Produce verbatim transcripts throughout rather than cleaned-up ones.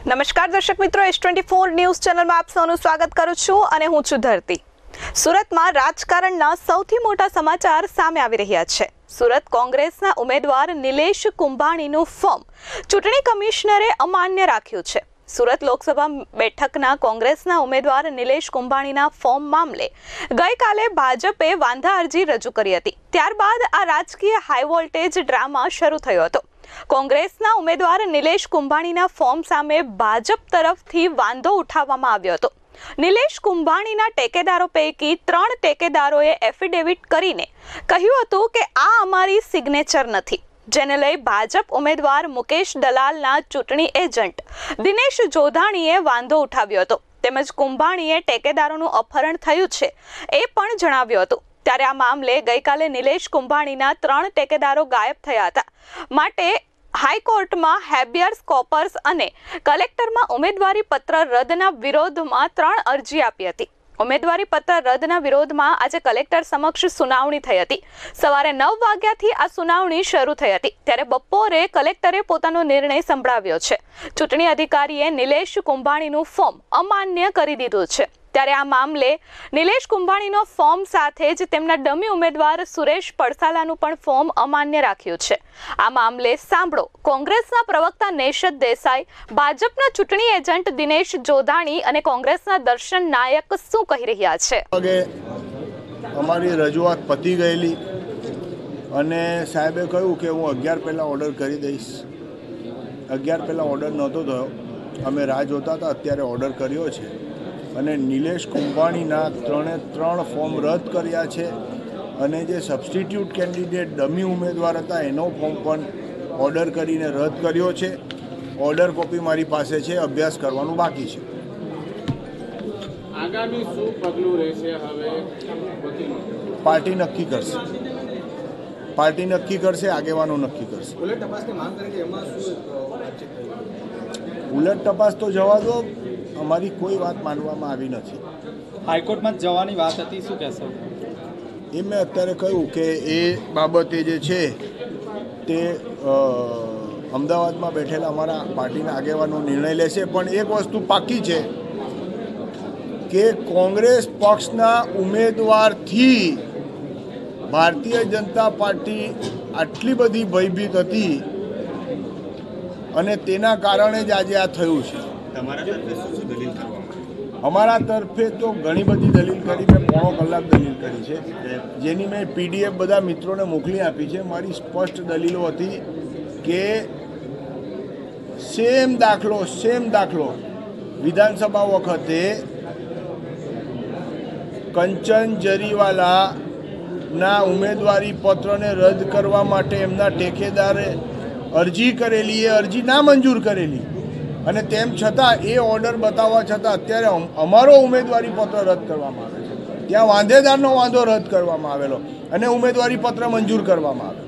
નમસ્કાર દર્શક મિત્રો, એસ ટ્વેન્ટી ફોર ન્યૂઝ ચેનલમાં આપ સૌનું સ્વાગત કરું છું અને હું છું ધરતી। સુરતમાં રાજકારણના સૌથી મોટા સમાચાર સામે આવી રહ્યા છે। સુરત કોંગ્રેસના ઉમેદવાર નિલેશ કુંભાણીનું ફોર્મ ચૂંટણી કમિશનરે અમાન્ય રાખ્યું છે। સુરત લોકસભા બેઠકના કોંગ્રેસના ઉમેદવાર નિલેશ કુંભાણીના ફોર્મ મામલે ગઈકાલે ભાજપે વાંધા અરજી રજૂ કરી હતી। ત્યારબાદ આ રાજકીય હાઈ વોલ્ટેજ ડ્રામા શરૂ થયો હતો। કોંગ્રેસના ઉમેદવાર નિલેશ કુંભાણીના ફોર્મ સામે ભાજપ તરફથી વાંધો ઉઠાવવામાં આવ્યો હતો। નિલેશ કુંભાણીના ટેકેદારો પૈકી ત્રણ ટેકેદારોએ એફિડેવિટ કરીને કહ્યું હતું કે આ અમારી સિગ્નેચર નથી, જેને લઈ ભાજપ ઉમેદવાર મુકેશ દલાલના ચૂંટણી એજન્ટ દિનેશ જોધાણીએ વાંધો ઉઠાવ્યો હતો। તેમજ કુંભાણીએ ટેકેદારોનું અપહરણ થયું છે એ પણ જણાવ્યું હતું। ત્યારે આ મામલે ગઈકાલે નિલેશ કુંભાણીના ત્રણ ટેકેદારો ગાયબ થયા હતા, માટે હાઈકોર્ટમાં હેબિયસ કોર્પસ અને કલેક્ટરમાં ઉમેદવારી પત્ર રદના વિરોધમાં ત્રણ અરજી આપી હતી। ઉમેદવારી પત્ર રદના વિરોધમાં આજે કલેક્ટર સમક્ષ સુનાવણી થઈ હતી। સવારે નવ વાગ્યાથી આ સુનાવણી શરૂ થઈ હતી, ત્યારે બપોરે કલેક્ટરે પોતાનો નિર્ણય સંભળાવ્યો છે। ચૂંટણી અધિકારીએ નિલેશ કુંભાણીનું ફોર્મ અમાન્ય કરી દીધું છે। ત્યારે આ મામલે નિલેશ કુંભાણીનો ફોર્મ સાથે જ તેમના ડમી ઉમેદવાર સુરેશ પડસાલાનું પણ ફોર્મ અમાન્ય રાખ્યું છે। આ મામલે સાંભળો કોંગ્રેસના પ્રવક્તા નેશદ દેસાઈ, ભાજપના ચૂંટણી એજન્ટ દિનેશ જોધાણી અને કોંગ્રેસના દર્શન નાયક શું કહી રહ્યા છે। અમારી રજૂઆત પતી ગયેલી અને સાહેબે કહ્યું કે હું અગિયાર પહેલાં ઓર્ડર કરી દઈશ। અગિયાર પહેલાં ઓર્ડર નહોતો થયો, અમે રાહ જોતા હતા, અત્યારે ઓર્ડર કર્યો છે અને નિલેશ કુંભાણીના ત્રણે ત્રણ ફોર્મ રદ કર્યા છે અને જે સબસ્ટિટ્યૂટ કેન્ડિડેટ ડમી ઉમેદવાર હતા એનો ફોર્મ પણ ઓર્ડર કરીને રદ કર્યો છે। ઓર્ડર કોપી મારી પાસે છે, અભ્યાસ કરવાનું બાકી છે। આગામી શું પગલું રહેશે હવે? પાર્ટી નક્કી કરશે, પાર્ટી નક્કી કરશે, આગેવાનો નક્કી કરશે। ઉલટ તપાસની માંગ કરી છે, એમાં શું ઉલટ તપાસ તો જવા દો, અમારી કોઈ વાત માનવામાં આવી નથી। હાઈકોર્ટમાં જવાની વાત હતી, શું કહેશો? એ મેં અત્યારે કહ્યું કે એ બાબતે જે છે તે અમદાવાદમાં બેઠેલા અમારા પાર્ટીના આગેવાનો નિર્ણય લેશે। પણ એક વસ્તુ પાકી છે કે કોંગ્રેસ પક્ષના ઉમેદવારથી ભારતીય જનતા પાર્ટી આટલી બધી ભયભીત હતી અને તેના કારણે જ આજે આ થયું છે। અમારા તરફે તો ઘણી બધી દલીલ કરી, મેં પોણો કલાક દલીલ કરી છે, જેની મેં પીડીએફ બધા મિત્રોને મોકલી આપી છે। મારી સ્પષ્ટ દલીલો હતી કે સેમ દાખલો સેમ દાખલો વિધાનસભા વખતે કંચન જરીવાલાના ઉમેદવારી પત્રને રદ કરવા માટે એમના ઠેકેદારે અરજી કરેલી, એ અરજી ના મંજૂર કરેલી અને તેમ છતાં એ ઓર્ડર બતાવવા છતાં અત્યારે અમારો ઉમેદવારી પત્ર રદ કરવામાં આવે છે। ત્યાં વાંધેદારનો વાંધો રદ કરવામાં આવેલો અને ઉમેદવારી પત્ર મંજૂર કરવામાં આવેલો।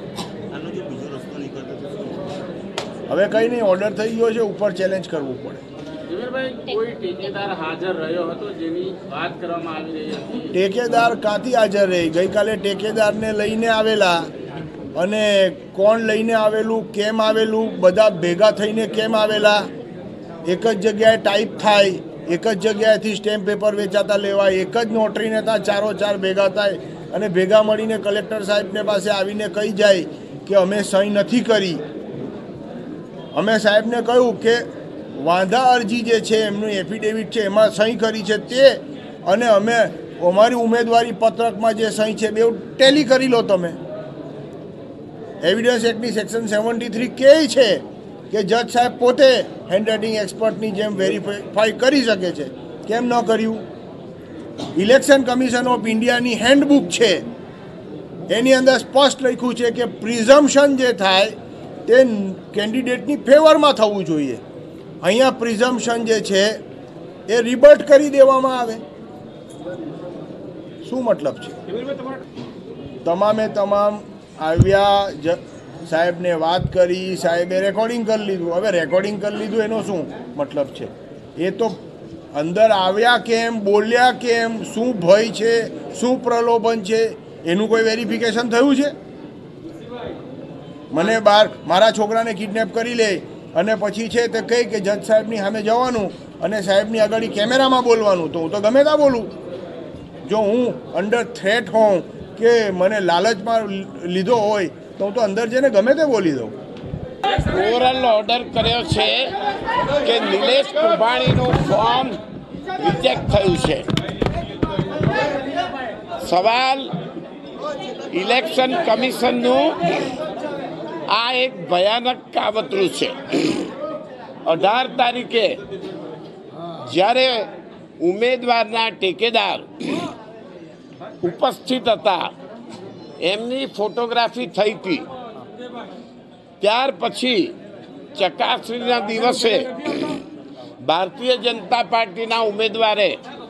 હવે કંઈ નહીં, ઓર્ડર થઈ ગયો છે, ઉપર ચેલેન્જ કરવું પડે। કોઈ ટેકેદાર હાજર રહ્યો હતો જેની વાત કરવામાં આવી રહી હતી? ટેકેદાર કાંથી હાજર રહી? ગઈકાલે ટેકેદારને લઈને આવેલા અને કોણ લઈને આવેલું, કેમ આવેલું, બધા ભેગા થઈને કેમ આવેલા, એક જ જગ્યાએ ટાઈપ થાય, એક જ જગ્યાએથી સ્ટેમ્પ પેપર વેચાતા લેવાય, એક જ નોટરીને ત્યાં ચારો ચાર ભેગા થાય અને ભેગા મળીને કલેક્ટર સાહેબને પાસે આવીને કહી જાય કે અમે સહી નથી કરી। અમે સાહેબને કહ્યું કે વાંધા અરજી જે છે એમનું એફિડેવિટ છે એમાં સહી કરી છે તે, અને અમે અમારી ઉમેદવારી પત્રકમાં જે સહી છે બે ટેલી કરી લો તમે। એવિડન્સ એક્ટની સેક્શન સેવન્ટી થ્રી કહે છે કે જજ સાહેબ પોતે હેન્ડરાઇટિંગ એક્સપર્ટની જેમ વેરીફાઈ કરી શકે છે, કેમ ન કર્યું? ઇલેક્શન કમિશન ઓફ ઇન્ડિયાની હેન્ડબુક છે, એની અંદર સ્પષ્ટ લખ્યું છે કે પ્રિઝમ્પશન જે થાય તે કેન્ડિડેટની ફેવરમાં થવું જોઈએ। અહીંયા પ્રિઝમ્પશન જે છે એ રિબર્ટ કરી દેવામાં આવે, શું મતલબ છે? તમામે તમામ આવ્યા, સાહેબને વાત કરી, સાહેબે રેકોર્ડિંગ કરી લીધું। હવે રેકોર્ડિંગ કરી લીધું એનો શું મતલબ છે? એ તો અંદર આવ્યા કેમ, બોલ્યા કેમ, શું ભય છે, શું પ્રલોભન છે, એનું કોઈ વેરિફિકેશન થયું છે? મને બાર મારા છોકરાને કિડનેપ કરી લે અને પછી છે તે કહી કે જજ સાહેબની સામે જવાનું અને સાહેબની આગળ કેમેરામાં બોલવાનું, તો હું તો ગમે ત્યાં બોલું. જો હું અંડર થ્રેટ હોઉં કે મને લાલચમાં લીધો હોય તો હું તો અંદર જઈને ગમે તે બોલી દઉં. ઓરલ ઓર્ડર કર્યો છે કે નિલેશ કુંભાણીનું ફોર્મ રિજેક્ટ થયું છે. સવાલ ઇલેક્શન કમિશનનું આ એક ભયાનક કાવતરું છે. અઢાર તારીખે જ્યારે ઉમેદવારના ટેકેદાર ઉપસ્થિત હતા, એમની ફોટોગ્રાફી થઈ હતી. ત્યાર પછી ચકાસણીના દિવસે ભારતીય જનતા પાર્ટીના ઉમેદવારે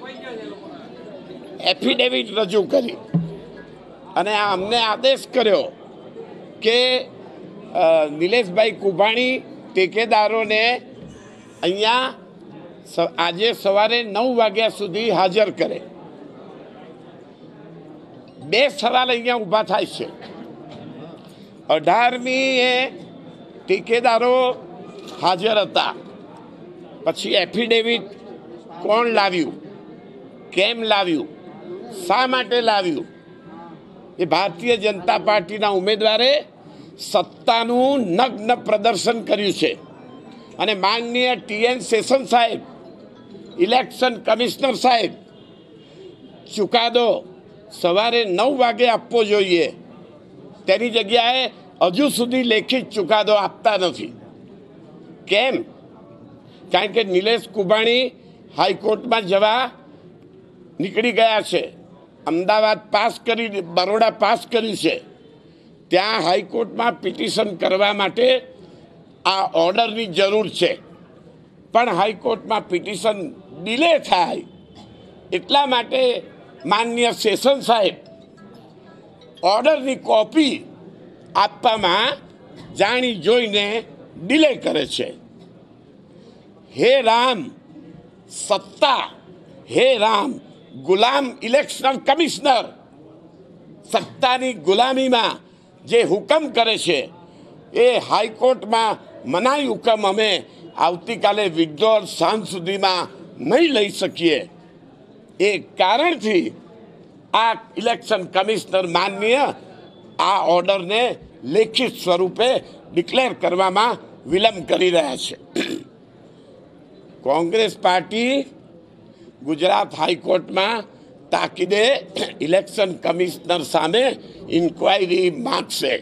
એફિડેવિટ રજૂ કરી અને અમને આદેશ કર્યો કે નિલેશભાઈ કુંભાણી ટેકેદારોને અહીંયા આજે સવારે નવ વાગ્યા સુધી હાજર કરે. બે સવાલ અહીંયા ઊભા થાય છે. અઢારમી એ ટેકેદારો હાજર હતા, પછી એફિડેવિટ કોણ લાવ્યું, કેમ લાવ્યું, શા માટે લાવ્યું? એ ભારતીય જનતા પાર્ટીના ઉમેદવારે સત્તાનું નગ્ન પ્રદર્શન કર્યું છે. અને માનનીય ટી એન સેશન સાહેબ, ઇલેક્શન કમિશનર સાહેબ, ચુકાદો સવારે નવ વાગે આપવો જોઈએ, તેની જગ્યાએ હજુ સુધી લેખિત ચુકાદો આપતા નથી. કેમ? કારણ કે નિલેશ કુંભાણી હાઈકોર્ટમાં જવા નીકળી ગયા છે. અમદાવાદ પાસ કરી, બરોડા પાસ કર્યું છે. ત્યાં હાઈકોર્ટમાં પિટિશન કરવા માટે આ ઓર્ડરની જરૂર છે. પણ હાઈકોર્ટમાં પિટિશન ડિલે થાય એટલા માટે માનનીય સેશન સાહેબ ઓર્ડરની કોપી આપવામાં જાણી જોઈને ડિલે કરે છે. હે રામ, સત્તા, હે રામ, ગુલામ ઇલેક્શન કમિશનર સત્તાની ગુલામીમાં જે હુકમ કરે છે એ હાઈકોર્ટમાં મનાઈ હુકમ અમે આવતીકાલે વિડ્રોલ સાંજ સુધીમાં નહીં લઈ શકીએ. એ કારણથી આ ઇલેક્શન કમિશનર માનનીય આ ઓર્ડરને લેખિત સ્વરૂપે ડિક્લેર કરવામાં વિલંબ કરી રહ્યા છે. કોંગ્રેસ પાર્ટી ગુજરાત હાઈકોર્ટમાં તાકીદે ઇલેક્શન કમિશનર સામે ઇન્ક્વાયરી માગશે,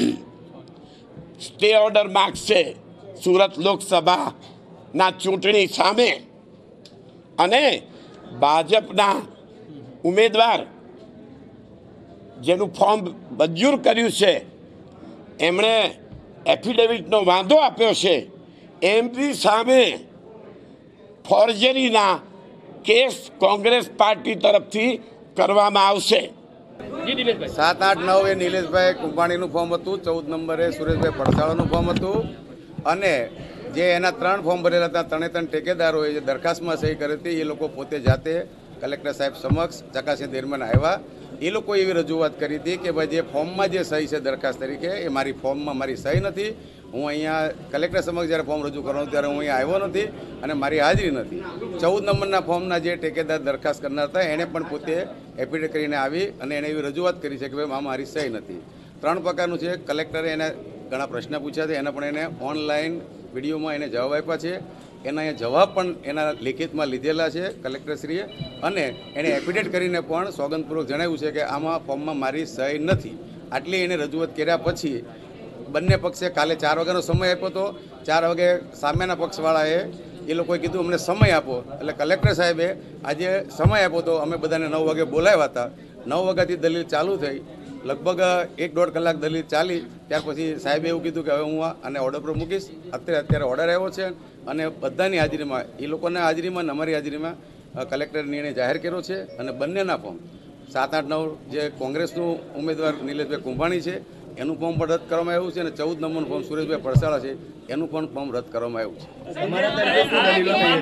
સ્ટે ઓર્ડર માગશે સુરત લોકસભાના ચૂંટણી સામે. અને ભાજપના ઉમેદવાર જેનું ફોર્મ મંજૂર કર્યું છે, એમણે એફિડેવિટનો વાંધો આપ્યો છે, એમની સામે ફોર્જરીના કેસ કોંગ્રેસ પાર્ટી તરફથી કરવામાં આવશે. સાત આઠ નવ એ નિલેશભાઈ કુંભાણીનું ફોર્મ હતું, ચૌદ નંબરે સુરેશભાઈ પડસાળાનું ફોર્મ હતું. અને જે એના ત્રણ ફોર્મ ભરેલા હતા, ત્રણે ત્રણ ટેકેદારોએ જે દરખાસ્તમાં સહી કરી હતી, એ લોકો પોતે જાતે કલેક્ટર સાહેબ સમક્ષ ચકાસણી દરમિયાન આવ્યા. એ લોકો એવી રજૂઆત કરી હતી કે ભાઈ જે ફોર્મમાં જે સહી છે દરખાસ્ત તરીકે, એ મારી ફોર્મમાં મારી સહી નથી. હું અહીંયા કલેક્ટર સમક્ષ જ્યારે ફોર્મ રજૂ કરવાનું ત્યારે હું અહીંયા આવ્યો નથી અને મારી હાજરી નથી. ચૌદ નંબરના ફોર્મના જે ટેકેદાર દરખાસ્ત કરનાર હતા, એણે પણ પોતે એફિડેવિટ કરીને આવી અને એણે એવી રજૂઆત કરી છે કે ભાઈ આમાં મારી સહી નથી. ત્રણ પ્રકારનું છે. કલેક્ટરે એને ઘણા પ્રશ્ન પૂછ્યા છે, એના પણ એને ઓનલાઈન વિડીયોમાં એને જવાબ આપ્યા છે. એના અહીંયા જવાબ પણ એના લિખિતમાં લીધેલા છે કલેક્ટરશ્રીએ. અને એણે એફિડેવિટ કરીને પણ સોગંદપૂર્વક જણાવ્યું છે કે આમાં ફોર્મમાં મારી સહી નથી. આટલી એને રજૂઆત કર્યા પછી બંને પક્ષે કાલે ચાર વાગ્યાનો સમય આપ્યો હતો. ચાર વાગે સામેના પક્ષવાળાએ એ લોકોએ કીધું અમને સમય આપો, એટલે કલેક્ટર સાહેબે આજે સમય આપ્યો હતો. અમે બધાને નવ વાગે બોલાવ્યા હતા. નવ વાગ્યાથી દલીલ ચાલુ થઈ, લગભગ એક દોઢ કલાક દલીલ ચાલી. ત્યાર પછી સાહેબે એવું કીધું કે હવે હું આને ઓર્ડર પર મૂકીશ. અત્યારે અત્યારે ઓર્ડર આવ્યો છે અને બધાની હાજરીમાં, એ લોકોના હાજરીમાં અને અમારી હાજરીમાં કલેક્ટરે નિર્ણય જાહેર કર્યો છે. અને બંનેના ફોર્મ સાત આઠ નવ જે કોંગ્રેસનું ઉમેદવાર નિલેશભાઈ કુંભાણી છે એનું ફોર્મ પણ રદ કરવામાં આવ્યું છે, અને ચૌદ નંબરનું ફોર્મ સુરેશભાઈ પડસાળા છે એનું પણ ફોર્મ રદ કરવામાં આવ્યું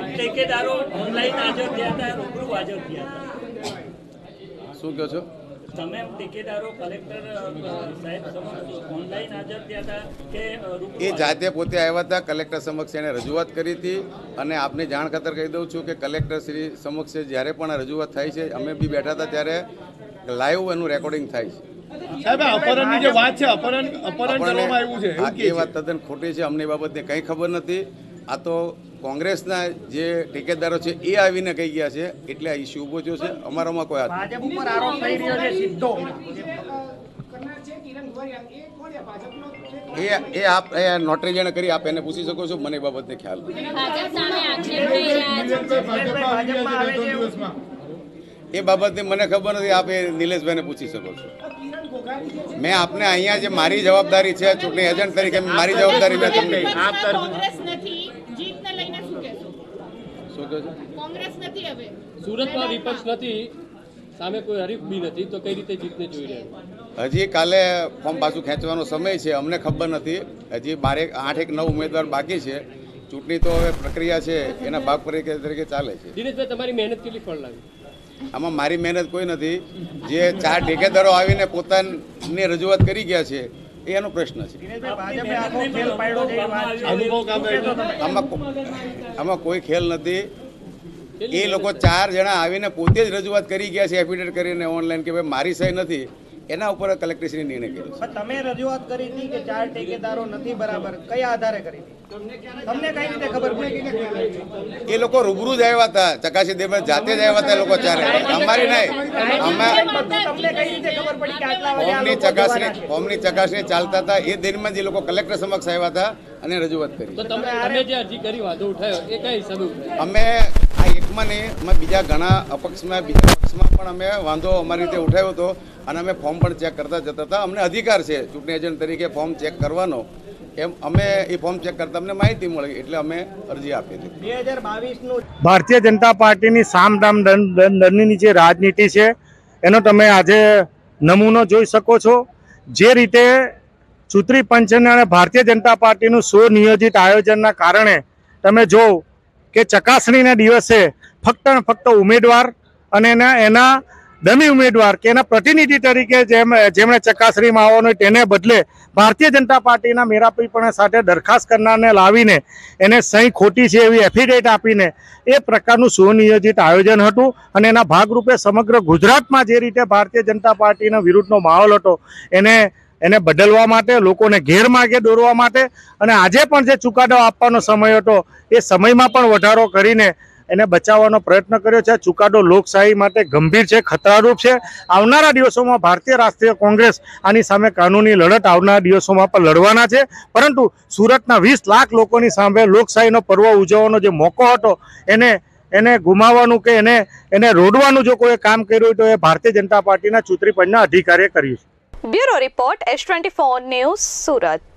છે. શું કહો છો? તમામ ઠેકેદારો કલેક્ટર સાહેબ સમક્ષ ઓનલાઈન હાજર થયા હતા કે રૂબરૂ? એ જાતે પોતે આવ્યા હતા, કલેક્ટર સમક્ષ એણે રજૂઆત કરી હતી. અને આપને જાણ ખાતર કહી દઉં છું કે કલેક્ટર શ્રી સમક્ષ જ્યારે પણ રજૂઆત થાય છે, અમે બી બેઠા હતા ત્યારે લાઈવ એનું રેકોર્ડિંગ થાય છે. સાહેબ, અપહરણની જે વાત છે, અપહરણ અપહરણ કરવામાં આવ્યું છે, આ એ વાત તદ્દન ખોટી છે. અમને એ બાબતને કંઈ ખબર નથી. આ તો કોંગ્રેસના જે ઠેકેદારો છે એ આવીને કહી ગયા છે, એટલે આ ઇસ્યુ ઊભો થયો છે. અમારામાં કોઈ હાથ ભાજપ ઉપર આરોપ થઈ રહ્યો છે સીધો. એ એ આપ એ નોટરી જેણે કરી આપ એને પૂછી શકો છો. મને એ બાબતને ખ્યાલ નથી. ભાજપ સામે આક્ષેપ થઈ રહ્યા છે. એ બાબતની મને ખબર નથી. આપ એ નિલેશભાઈને પૂછી શકો છો. મેં આપને અહીંયા જે મારી જવાબદારી છે ચૂંટણી એજન્ટ તરીકે મારી જવાબદારી મેં તમને કોંગ્રેસ નથી, જીતને લઈને શું કહેશો? શું કહો છો? કોંગ્રેસ નથી હવે સુરતમાં વિપક્ષ નથી, સામે કોઈ હરીફ બી નથી, તો કઈ રીતે જીતને જોઈ રહ્યા? હજી કાલે ફોર્મ પાછું ખેંચવાનો સમય છે, અમને ખબર નથી. હજી બારે આઠ એક નવ ઉમેદવાર બાકી છે. ચૂંટણી તો હવે પ્રક્રિયા છે, એના ભાગ તરીકે ચાલે છે. દિનેશભાઈ, તમારી મહેનત કેટલી ફળ લાવી? આમાં મારી મહેનત કોઈ નથી. જે ચાર ઠેકેદારો આવીને પોતાની રજૂઆત કરી ગયા છે એ એનો પ્રશ્ન છે. આમાં આમાં કોઈ ખેલ નથી. એ લોકો ચાર જણા આવીને પોતે જ રજૂઆત કરી ગયા છે, એફિડેવિટ કરીને ઓનલાઈન, કે ભાઈ મારી સહી નથી. એના ઉપર કલેક્ટરશ્રી નિર્ણય કર્યો છે. તમે રજૂઆત કરી હતી કે ચાર ઠેકેદારો નથી બરાબર, કયા આધારે કરી હતી? તમને કઈ રીતે ખબર પડી? એ લોકો રૂબરૂ જ આવ્યા હતા, ચકાસી દેવા જાતે જ આવ્યા હતા. એ લોકો ચારે, અમારી નહીં. અમે તમને કઈ રીતે ખબર પડી કે આટલા વાગે આ ફોર્મની લોકો ચકાસણી ફોર્મની ચકાસણી ચાલતા હતા એ દરમિયાન જે લોકો કલેક્ટર સમક્ષ આવ્યા હતા અને રજૂઆત કરી. તો તમે તમે જે અરજી કરી, વાંધો ઉઠાયો, એ કઈ હિસાબે ઉઠાયો? અમે આ એકમાં નહીં, અમે બીજા ઘણા અપક્ષમાં બીજા પક્ષમાં પણ અમે વાંધો અમારી રીતે ઉઠાવ્યો હતો. અને અમે ફોર્મ પણ ચેક કરતા જતા હતા. અમને અધિકાર છે ચૂંટણી એજન્ટ તરીકે ફોર્મ ચેક કરવાનો. એમ અમે એ ફોર્મ ચેક કરતા અમને માહિતી મળી એટલે અમે અરજી આપી હતી. બે હજાર બાવીસ નું ભારતીય જનતા પાર્ટીની સામ દામ દંડની જે રાજનીતિ છે એનો તમે આજે નમૂનો જોઈ શકો છો. જે રીતે ચૂંટણી પંચને અને ભારતીય જનતા પાર્ટીનું સુનિયોજિત આયોજનના કારણે તમે જો કે ચકાસણીના દિવસે ફક્ત ને ફક્ત ઉમેદવાર અને એના એના ડમી ઉમેદવાર કે એના પ્રતિનિધિ તરીકે જેમ જેમણે ચકાસણીમાં આવવાનું તેને બદલે ભારતીય જનતા પાર્ટીના મેરાપીપણા સાથે દરખાસ્ત કરનારને લાવીને એને સહી ખોટી છે એવી એફિડેવિટ આપીને એ પ્રકારનું સુનિયોજિત આયોજન હતું. અને એના ભાગરૂપે સમગ્ર ગુજરાતમાં જે રીતે ભારતીય જનતા પાર્ટીના વિરુદ્ધનો માહોલ હતો એને એને બદલવા માટે, લોકોને ગેરમાર્ગે દોરવા માટે અને આજે પણ જે ચુકાદો આપવાનો સમય હતો એ સમયમાં પણ વધારો કરીને એને બચાવવાનો પ્રયત્ન કર્યો છે. ચુકાદો લોકશાહી માટે ગંભીર છે, ખતરારૂપ છે. આવનારા દિવસોમાં ભારતીય રાષ્ટ્રીય કોંગ્રેસ આની સામે કાનૂની લડત આવનારા દિવસોમાં પણ લડવાના છે. પરંતુ સુરતના વીસ લાખ લોકોની સામે લોકશાહીનો પર્વ ઉજવવાનો જે મોકો હતો એને એને ગુમાવવાનું કે એને એને રોડવાનું જો કોઈ કામ કર્યું હોય તો એ ભારતીય જનતા પાર્ટીના ચૂંટણી પંચના અધિકારીએ કર્યું છે. Bureau report S twenty four news, Surat.